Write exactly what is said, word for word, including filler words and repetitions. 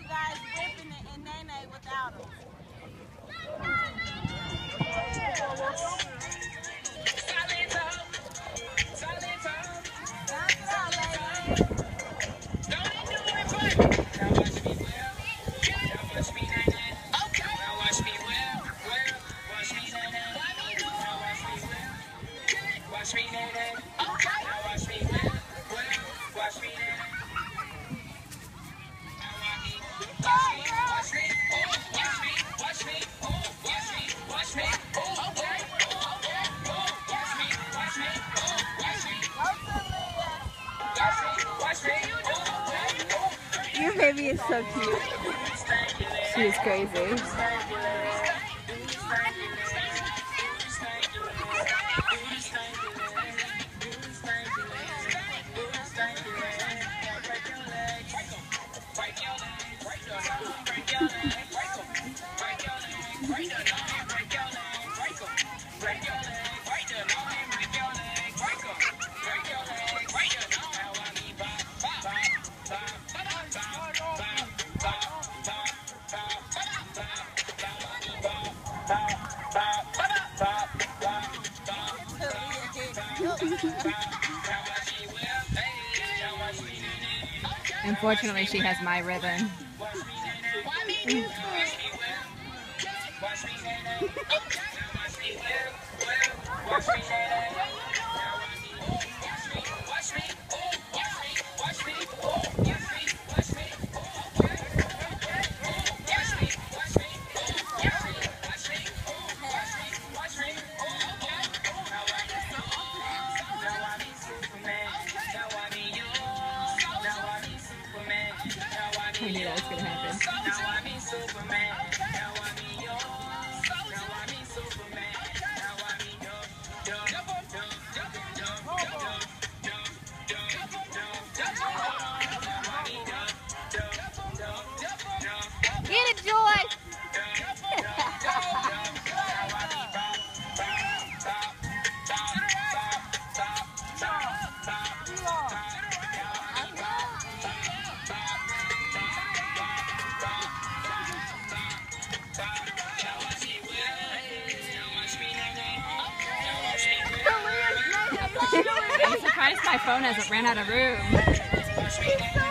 guys whipping it and Nene without him. Your baby is so cute. She is crazy. Unfortunately, she has my ribbon. I knew that was going to happen. Get it, Joy! I'm surprised my phone hasn't ran out of room.